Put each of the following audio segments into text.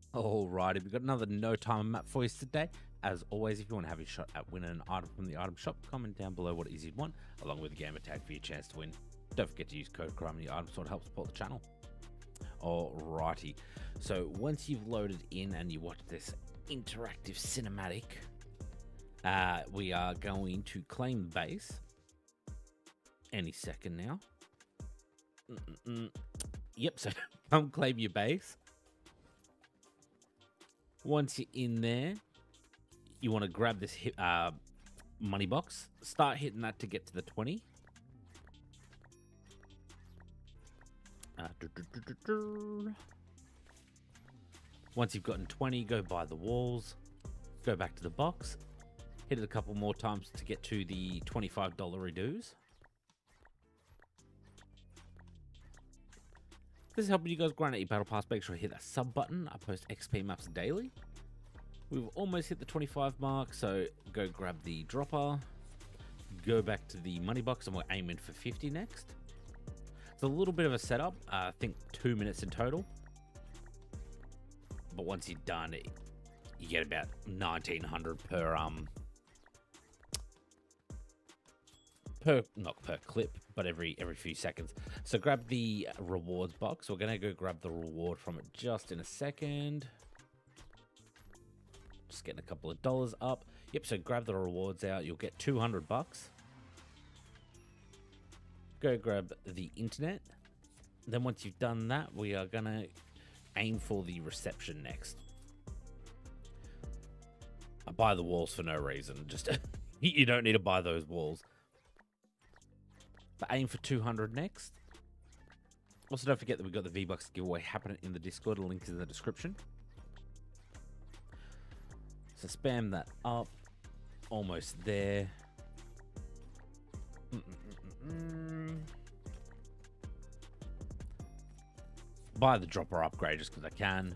Alrighty, we've got another no timer map for you today. As always, if you want to have your shot at winning an item from the item shop, comment down below what it is you'd want, along with a gamer tag for your chance to win. Don't forget to use code CRIME in the item store to help support the channel. Alrighty, so once you've loaded in and you watch this interactive cinematic, we are going to claim the base any second now. Yep, so come claim your base. Once you're in there, you want to grab this money box. Start hitting that to get to the 20. Once you've gotten 20, go by the walls. Go back to the box. Hit it a couple more times to get to the $25 redos. This is helping you guys grind out your battle pass. Make sure you hit that sub button. I post XP maps daily. We've almost hit the 25 mark, so go grab the dropper. Go back to the money box, and we're aiming for 50 next. It's a little bit of a setup. I think 2 minutes in total. But once you're done, you get about 1900 not per clip, but every few seconds. So grab the rewards box. We're gonna go grab the reward from it just in a second. Just getting a couple of dollars up. Yep, so grab the rewards out. You'll get 200 bucks. Go grab the internet. Then once you've done that, we are gonna aim for the reception next. I buy the walls for no reason. Just you don't need to buy those walls. But aim for 200 next. Also, don't forget that we've got the V-Bucks giveaway happening in the Discord. The link is in the description. So spam that up. Almost there. Buy the dropper upgrade just because I can.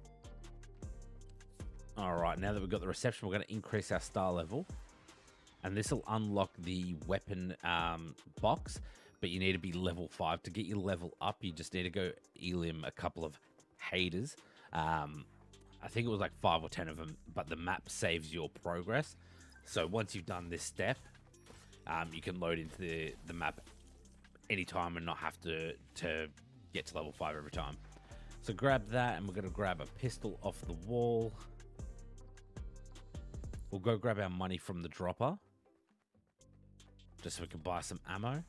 Alright, now that we've got the reception, we're going to increase our star level. And this will unlock the weapon box, but you need to be level 5. To get your level up, you just need to go elim a couple of haters. I think it was like 5 or 10 of them, but the map saves your progress. So once you've done this step, you can load into the map anytime and not have to get to level 5 every time. So grab that, and we're going to grab a pistol off the wall. We'll go grab our money from the dropper, just so we can buy some ammo.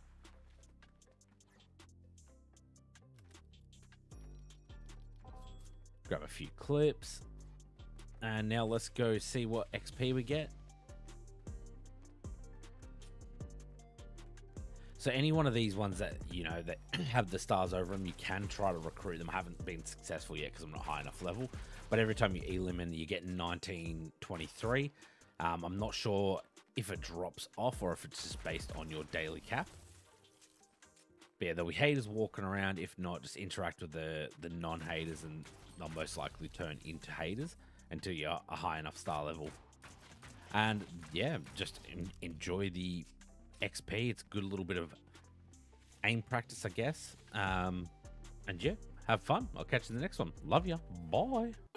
Grab a few clips. And now let's go see what XP we get. So any one of these ones that, you know, that have the stars over them, you can try to recruit them. I haven't been successful yet because I'm not high enough level. But every time you elim in, you get 1923. I'm not sure if it drops off or if it's just based on your daily cap. But yeah, there'll be haters walking around. If not, just interact with the non-haters and they'll most likely turn into haters until you're a high enough star level. And yeah, just enjoy the XP. It's a good little bit of aim practice, I guess. And yeah, have fun. I'll catch you in the next one. Love ya. Bye.